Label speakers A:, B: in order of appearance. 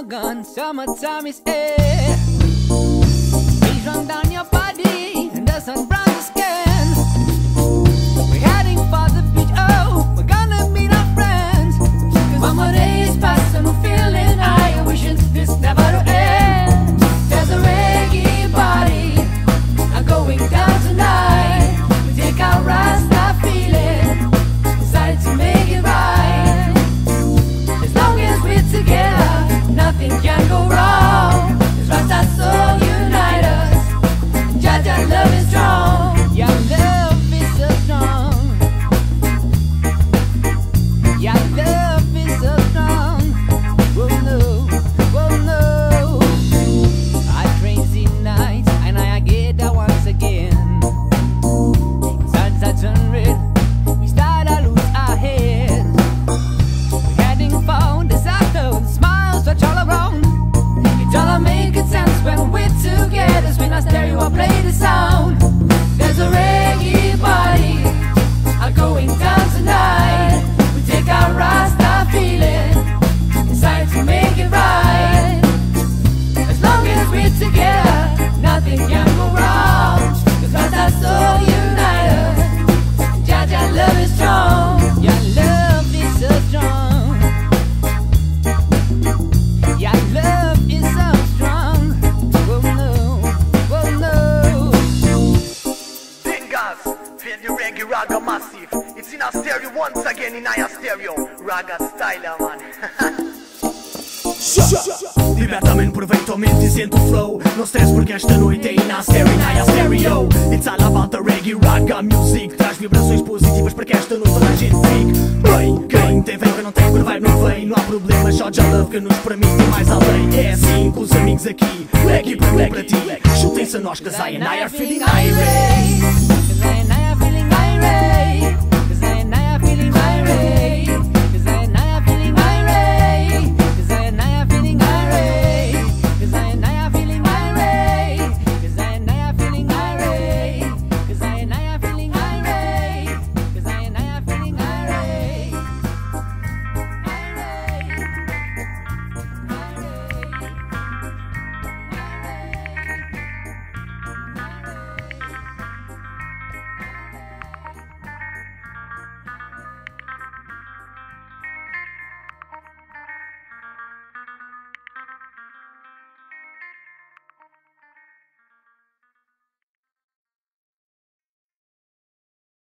A: gun, summertime is here. Breeze run down your body and the sun browns your skin. We're heading for the beach, oh, we're gonna meet our friends. 'Cause one more day is past and we're feeling high and wishing this never to end. There's a reggae party going down tonight. We take our Rasta feeling, decided to make it right. As long as we're together, nothing can go wrong. 'Cause Rasta soul unite us, Jah Jah love is strong. Your love is so strong. Your love is so strong. Oh no, oh no. Our crazy nights and I get that once again. Suns are turn red, we start to lose our heads. We're heading for disaster, the smiles touch all around. It all make good sense when we're together. Spin our stereo or play the sound. There's a reggae party going down tonight. We take our Rasta feeling, decide to make it right. As long as we're together, nothing can go wrong. 'Cause Rasta soul unite us, Jah Jah love is strong. Your love is so strong. Your love is so strong. Oh no, oh no.
B: Dingas, feel the reggae raga massive. It's in a stereo once again in our stereo. Raga style, man.
C: Liberta-me, aproveita o momento e sente o flow. Não stress porque esta noite é in a stereo. It's all about the reggae raga music. Traz vibrações positivas para que esta noite toda a gente fique bem. Quem tem vem, quem não tem, quando vai não vem. Não há problema, só já love que nos permite ir mais além. É assim com os amigos aqui, reggae para mim, para ti. Juntem-se a nós, cause I and I are feeling irate.